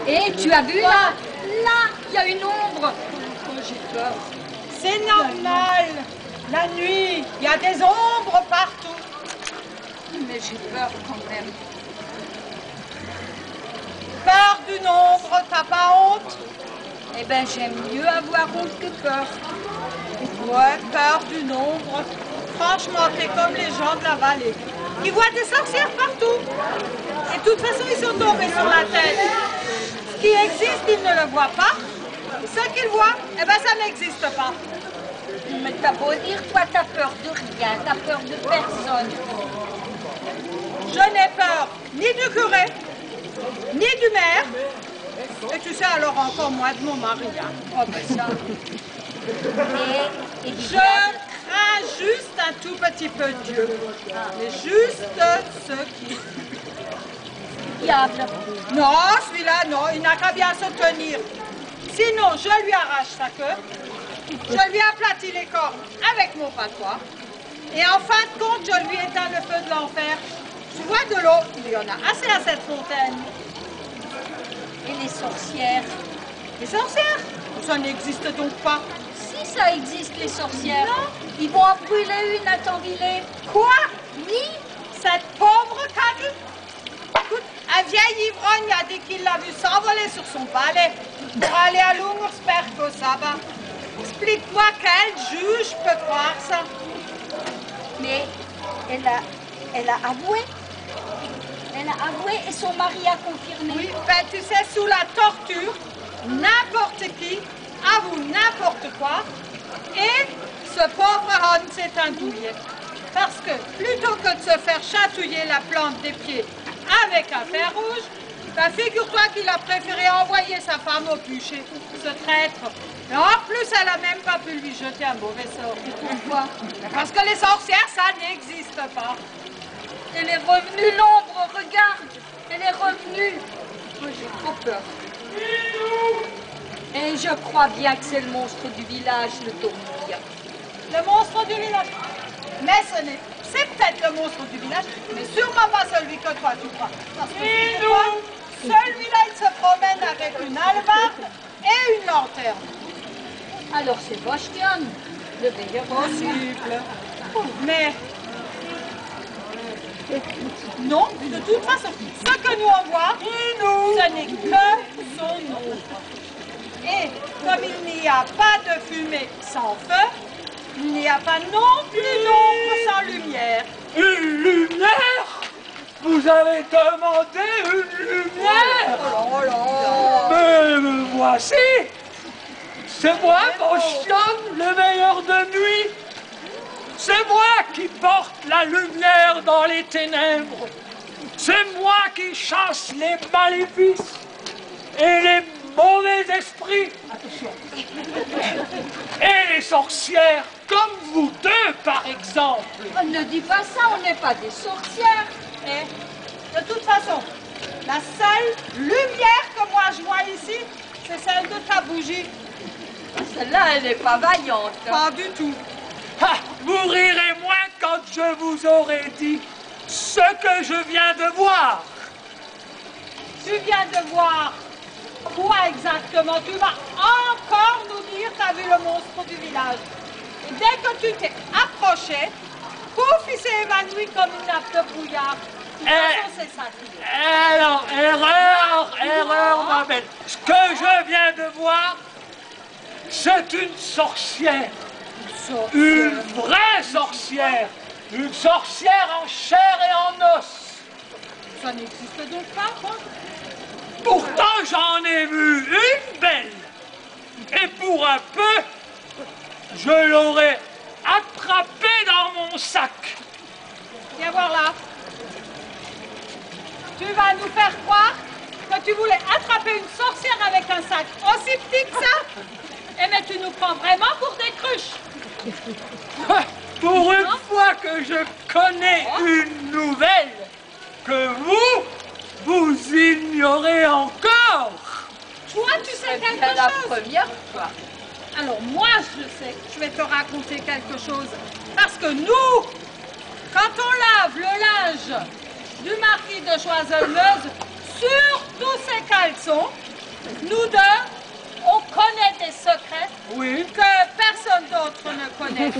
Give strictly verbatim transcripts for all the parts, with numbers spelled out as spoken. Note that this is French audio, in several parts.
Et tu as vu là? Là, il y a une ombre. Oh, j'ai peur. C'est normal. La nuit, il y a des ombres partout. Mais j'ai peur quand même. Peur d'une ombre, t'as pas honte? Eh ben, j'aime mieux avoir honte que peur. Ouais, peur d'une ombre. Franchement, t'es comme les gens de la vallée. Ils voient des sorcières partout. Et de toute façon, ils sont tombés sur la tête. Ce qui existe, ils ne le voient pas. Ce qu'ils voient, eh ben, ça n'existe pas. Mais t'as beau dire, toi, t'as peur de rien, t'as peur de personne. Je n'ai peur ni du curé, ni du maire. Et tu sais alors encore moins de mon mari. Hein. Oh, ben ça. Et, et Je crains juste un tout petit peu Dieu. Mais juste ce qui... Diable. Non, celui-là, non, il n'a qu'à bien se tenir. Sinon, je lui arrache sa queue, je lui aplatis les cornes avec mon patois, et en fin de compte, je lui éteins le feu de l'enfer. Tu vois de l'eau, il y en a assez à cette fontaine. Et les sorcières? Les sorcières? Ça n'existe donc pas. Si, ça existe, les sorcières. Non. Ils vont en brûler une à Tanvillé. Quoi? Oui. Cette pauvre Camille? Écoute, un vieil ivrogne a dit qu'il l'a vu s'envoler sur son balai pour aller à Lungersberg au sabbat. Explique-moi quel juge peut croire ça? Mais elle a, elle a avoué. Elle a avoué et son mari a confirmé. Oui, ben tu sais, sous la torture, n'importe qui avoue n'importe quoi et ce pauvre Hans s'est indouillé. Parce que plutôt que de se faire chatouiller la plante des pieds avec un fer rouge, ben figure-toi qu'il a préféré envoyer sa femme au bûcher, ce traître. Et en plus, elle n'a même pas pu lui jeter un mauvais sort. Pourquoi? Parce que les sorcières, ça n'existe pas. Elle est revenue, l'ombre, regarde. Elle est revenue. Moi, j'ai trop peur. Et je crois bien que c'est le monstre du village, le tourmille. Le monstre du village. Mais ce n'est... C'est peut-être le monstre du village, mais sûrement pas celui que toi tu crois. Parce que toi, celui-là, il se promène avec une hallebarde et une lanterne. Alors c'est Boschtion, le meilleur possible. Mais... Non, de toute façon, ce que nous on voit, ce n'est que son ombre. Et comme il n'y a pas de fumée sans feu, il n'y a pas non plus d'ombre sans lumière. Une lumière? Vous avez demandé une lumière? Oh là là. Mais me voici. C'est moi, Boschtion, le meilleur de nuit. C'est moi qui porte la lumière dans les ténèbres. C'est moi qui chasse les maléfices et les mauvais esprits. Attention. Et les sorcières, comme vous deux, par exemple. On ne dit pas ça, on n'est pas des sorcières. Et de toute façon, la seule lumière que moi je vois ici, c'est celle de ta bougie. Celle-là, elle n'est pas vaillante. Pas du tout. Ah, vous rirez moins quand je vous aurai dit ce que je viens de voir. Tu viens de voir quoi exactement? Tu vas encore nous dire que tu as vu le monstre du village. Et dès que tu t'es approché, pouf, il s'est évanoui comme une nappe de brouillard. De toute façon, c'est ça. Alors, erreur, erreur, ma belle. Ce que je viens de voir, c'est une sorcière. Une vraie sorcière. Une sorcière en chair et en os. Ça n'existe donc pas, quoi. Pourtant, j'en ai vu une belle. Et pour un peu, je l'aurais attrapée dans mon sac. Viens voir là. Tu vas nous faire croire que tu voulais attraper une sorcière avec un sac aussi petit que ça? Eh mais tu nous prends vraiment pour des cruches. Pour une fois que je connais une nouvelle que vous, vous ignorez encore. Toi, tu sais quelque C'est la chose? première fois. Alors moi, je sais, je vais te raconter quelque chose. Parce que nous, quand on lave le linge du marquis de Choiseul-Meuse sur tous ses caleçons, nous deux, on connaît des secrets Oui. que personne d'autre ne connaît.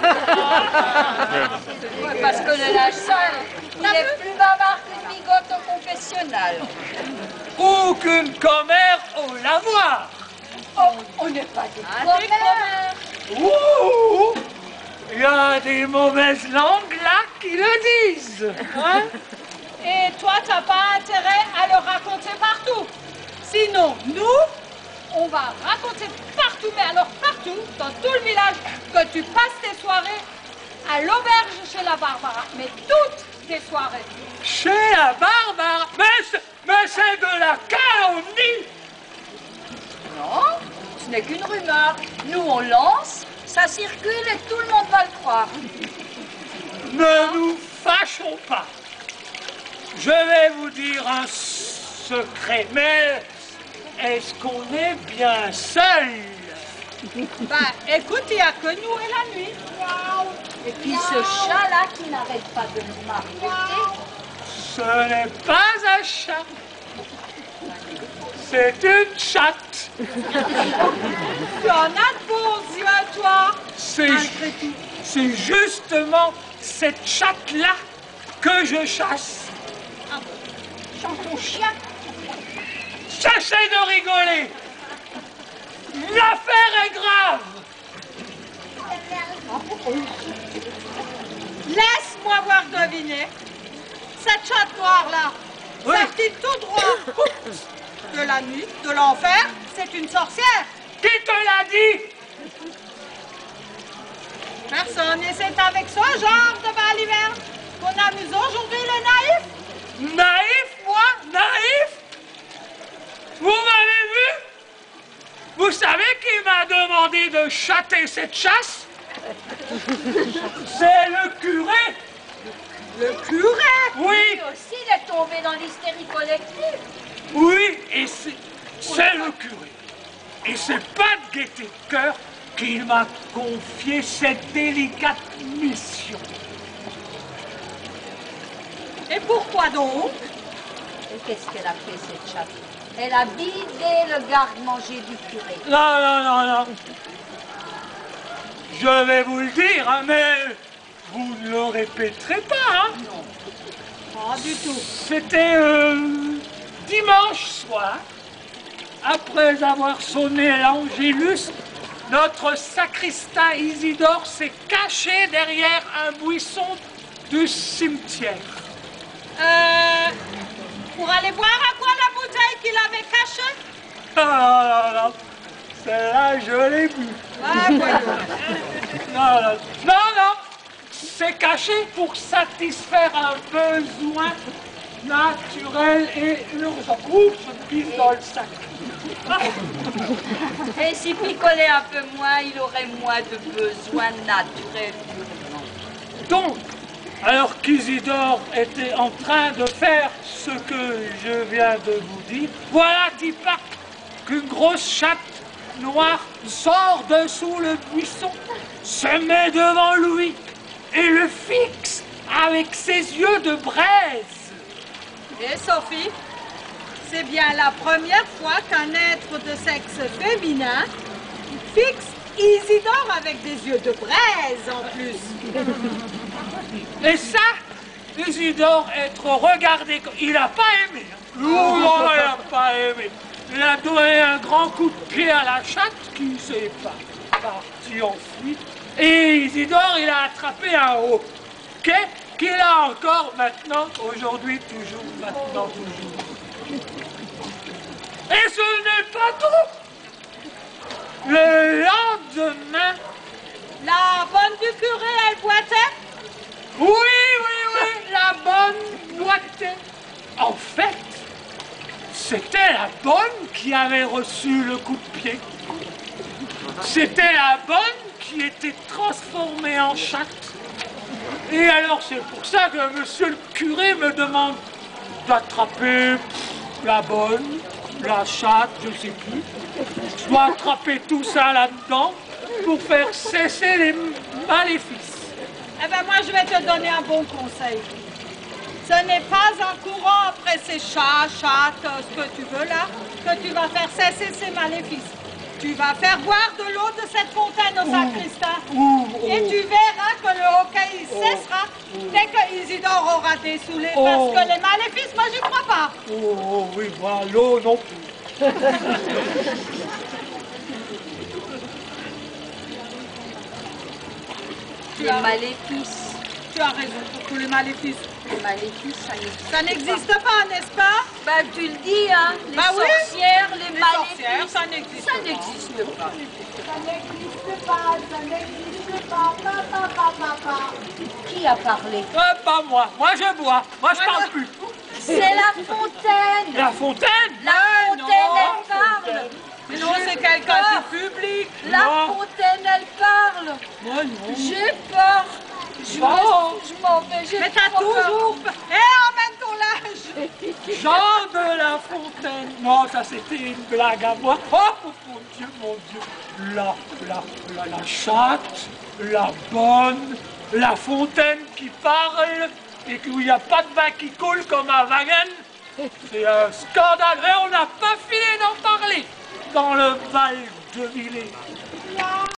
Ouais, parce que le linge sale, il est plus bavard qu'une bigote au confessionnal. Ou qu'une commère au lavoir. Oh, on n'est pas des Ah, des commères. Ouh, il y a des mauvaises langues là qui le disent. Hein? Et toi, t'as pas intérêt à le raconter partout. Sinon, nous, on va raconter partout, mais alors partout, dans tout le village, que tu passes tes soirées à l'auberge chez la Barbara. Mais toutes tes soirées. Chez la Barbara. Mais c'est, mais c'est de la calomnie. Non, ce n'est qu'une rumeur. Nous, on lance, ça circule et tout le monde va le croire. Ne nous fâchons pas. Je vais vous dire un secret, mais est-ce qu'on est bien seul? Bah, écoute, il n'y a que nous et la nuit. Et puis ce chat-là qui n'arrête pas de nous marmotter. Ce n'est pas un chat. C'est une chatte. Tu en as de bons yeux, toi. C'est, Malgré tout. c'est justement cette chatte-là que je chasse. Chante ton chien. Cessez de rigoler. L'affaire est grave. Laisse-moi voir deviner. Cette chatte noire-là, Oui. sortie tout droit de la nuit, de l'enfer, c'est une sorcière. Qui te l'a dit? Personne. Et c'est avec ce genre de baliverne qu'on amuse aujourd'hui les naïfs. Naïf, moi? Naïf? Vous m'avez vu? Vous savez qui m'a demandé de châter cette chasse? C'est le curé. Le curé. Oui, Lui aussi, il est tombé dans l'hystérie collective. oui, et c'est, c'est le curé. Et c'est pas de gaieté de cœur qu'il m'a confié cette délicate mission. Et pourquoi donc? Et qu'est-ce qu'elle a fait, cette chatte? Elle a bidé le garde-manger du curé. Non, non, non, non. Je vais vous le dire, hein, mais vous ne le répéterez pas, hein. Pas du tout. C'était euh, dimanche soir, après avoir sonné l'Angélus, notre sacristain Isidore s'est caché derrière un buisson du cimetière. Euh, pour aller voir à quoi la bouteille qu'il avait cachée? Ah, non, non, non, celle-là, je l'ai vue. Ouais, voyons. Non, non, non, non, c'est caché pour satisfaire un besoin naturel et urgent. Ouh, je pisse dans le sac. Et s'il picolait un peu moins, il aurait moins de besoins naturels. Donc, alors qu'Isidore était en train de faire ce que je viens de vous dire, voilà Tipac qu'une grosse chatte noire sort de sous le buisson, se met devant lui et le fixe avec ses yeux de braise. Et Sophie, c'est bien la première fois qu'un être de sexe féminin fixe Isidore avec des yeux de braise en plus. Et ça, Isidore, être regardé, il n'a pas aimé. Non, non, il n'a pas aimé. Il a donné un grand coup de pied à la chatte qui s'est pas partie en fuite. Et Isidore, il a attrapé un hoquet qu'il a encore maintenant, aujourd'hui, toujours, maintenant, toujours. Et ce n'est pas tout. Le lendemain, La bonne du curé, elle boitait? oui, oui, oui, la bonne boitait. En fait, c'était la bonne qui avait reçu le coup de pied. C'était la bonne qui était transformée en chatte. Et alors, c'est pour ça que monsieur le curé me demande d'attraper la bonne, la chatte, je sais plus. Je dois attraper tout ça là-dedans pour faire cesser les maléfices. Eh ben moi, je vais te donner un bon conseil. Ce n'est pas en courant après ces chats, chattes, ce que tu veux là, que tu vas faire cesser ces maléfices. Tu vas faire boire de l'eau de cette fontaine au sacristain. Ouh, oh. Et tu verras que le hockey il cessera dès que Isidore aura dessoulé. Oh. Parce que les maléfices, moi j'y crois pas. Oh, oh, oui, moi, l'eau non plus. Les maléfices. Tu as raison, pour les maléfices. Les maléfices, ça n'existe Ça n'existe pas, n'est-ce pas? Bah, tu le dis, hein. Les Bah oui. sorcières, les, Les maléfices. sorcières, ça n'existe Ça pas. n'existe pas. Ça n'existe pas, ça n'existe pas, papa, papa, papa. Qui a parlé? Euh, pas moi. Moi, je bois. Moi, je Moi, parle je- plus. C'est la fontaine. La fontaine? La Ah, fontaine, non, elle parle. Mais non, c'est quelqu'un peur. du public. La Non. fontaine, elle parle. Moi, non. J'ai peur. Je, Oh. je m'en vais. j'ai Mais t'as trop peur. toujours... Eh, emmène ton linge. Jean de la Fontaine. Non, ça c'était une blague à moi. Oh, mon Dieu, mon Dieu. La, la, la, la chatte, la bonne, la fontaine qui parle et où il n'y a pas de vin qui coule comme à Wagen. C'est un scandale. Et on n'a pas fini d'en parler dans le Val de Villers.